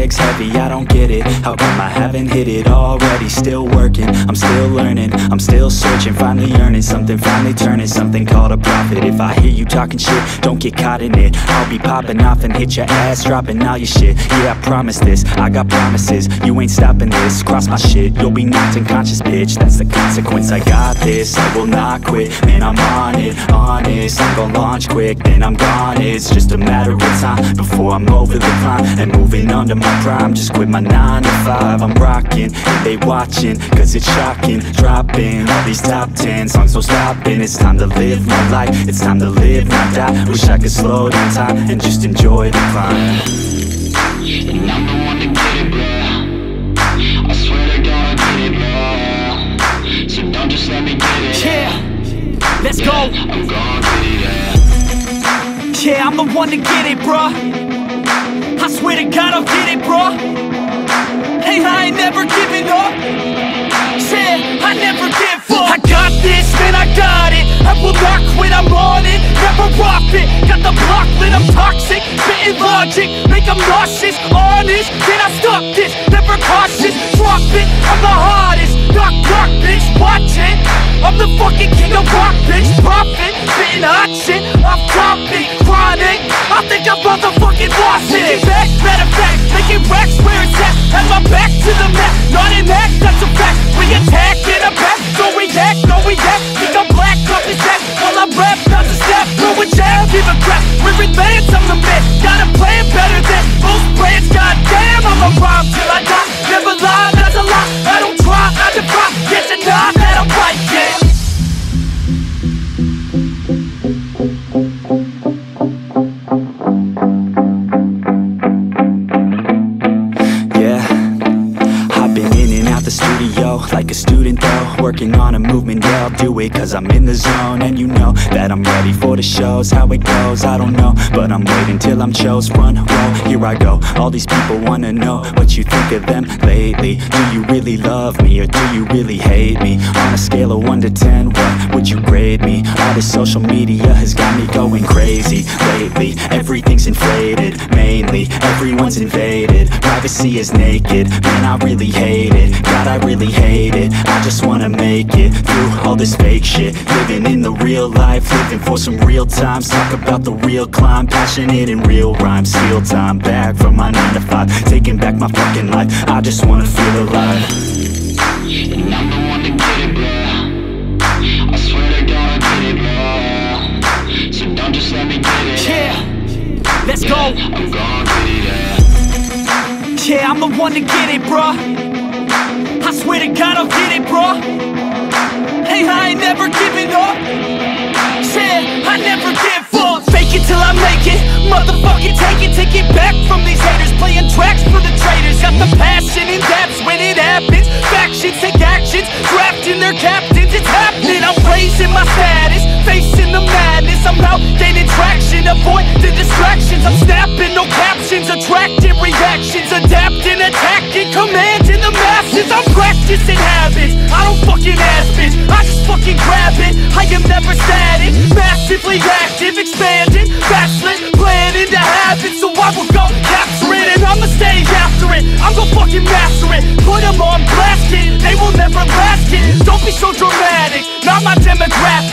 bags heavy, I don't get it. How come I haven't hit it already? Still working, I'm still learning, I'm still searching, finally earning something, finally turning something called a profit. If I hear you talking shit, don't get caught in it. I'll be popping off and hit your ass, dropping all your shit. Yeah, I promise this, I got promises, you ain't stopping this. Cross my shit, you'll be knocked unconscious, bitch. That's the consequence, I got this, I will not quit. Man, I'm on it, honest, I'm gon' launch quick, then I'm gone. It's just a matter of time before I'm over the climb and moving under my prime. Just quit my 9 to 5, I'm rocking, and they watching, cause it's shocking. Dropping all these top 10 songs, no stopping. It's time to live my life, it's time to live, not die. Wish I could slow down time and just enjoy the climb. And I'm the one to get it, bro. I swear to God I get it, bro. So don't just let me get it. Yeah, let's go. I'm gon' get it, yeah, I'm the one to get it, bruh. I swear to God I'll get it, bruh. Hey, I ain't never giving up. Yeah, I never give up. I got this, man, I got it. I will not quit, I'm on it. Never off it. Got the block lit, I'm toxic. Spitting logic, make them nauseous. Honest, can I stop this? Never cautious, drop it. I'm the hardest. Knock, knock, bitch, watch it. I'm the fucking king of rock, bitch. Profit, spitting hot shit. I'm topic, chronic. I think I'm motherfucking lost it. Taking back, matter of fact, making racks where it's at. Have my back to the map, not an act, that's a fact. We attack in a back, don't react, no react. Think I'm black, up his ass. While I rap, bounce a snap, throw a jab, give a crap. We're advanced, I'm the man. Got a plan better than most brands. Goddamn, I'm a rhyme till I die. Never lie, that's a lie. I don't try, I defy. Get to die, that I'm right, yeah. Like a student though, working on a movement, yeah, I'll do it cause I'm in the zone. And you know that I'm ready for the shows. How it goes, I don't know, but I'm waiting till I'm chose. Front row, here I go. All these people wanna know what you think of them lately. Do you really love me or do you really hate me? On a scale of 1 to 10, what would you grade me? All this social media has got me going crazy lately. Everything's inflated, mainly everyone's invaded. Privacy is naked, man, I really hate it. God, I really hate it. I just wanna make it through all this fake shit. Living in the real life, living for some real times. Talk about the real climb, passionate in real rhymes. Steal time back from my 9 to 5, taking back my fucking life. I just wanna feel alive. And I'm the one to get it, bro. I swear to God I get it, bro. So don't just let me get it. Yeah, let's go. I'm gon' get it, yeah, I'm the one to get it, bruh. I swear to God I'll get it, bro. Hey, I ain't never giving up. Yeah, I never give up. Fake it till I make it. Motherfucking take it back from these haters. Playing tracks for the traitors. Got the passion and that's when it happens. Factions take actions, drafting their captains. It's happening, I'm raising my status, facing the madness. I'm out gaining traction, avoid the distractions. I'm snapping, no captions, attracting reactions. Adapting, attacking, commanding the masses. I'm practicing habits, I don't fucking ask bitch, I just fucking grab it. I am never static, massively active, expanding, backslid, planning to have it. So I will go capture it and I'ma stay after it. I'm gon' fucking master it, put them on blast, kid. They will never last, kid. Don't be so dramatic, not my demographic.